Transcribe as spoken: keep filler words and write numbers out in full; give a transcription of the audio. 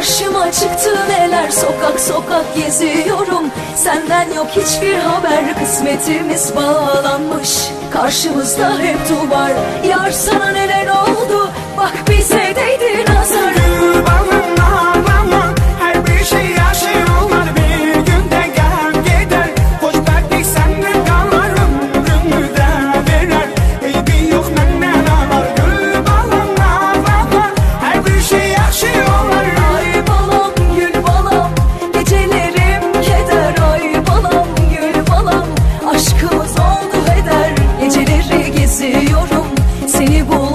Karşıma çıktı neler, sokak sokak geziyorum. Senden yok hiçbir haber, kısmetimiz bağlanmış. Karşımızda hep duvar, yar sana neler oldu, bak bize değdi nazar. Gül balım ağlama, her bir şey yaşıyorlar, bir günde gel gider. Hoşbetlik sende kalır, ömrümü de verer. Eybi yok benden ağlar. Gül balım ağlama, her bir şey yaşıyorlar. Ay balam gül balam, gecelerim keder. Ay balam gül balam, aşkımız oldu heder. Geceleri geziyorum, seni bul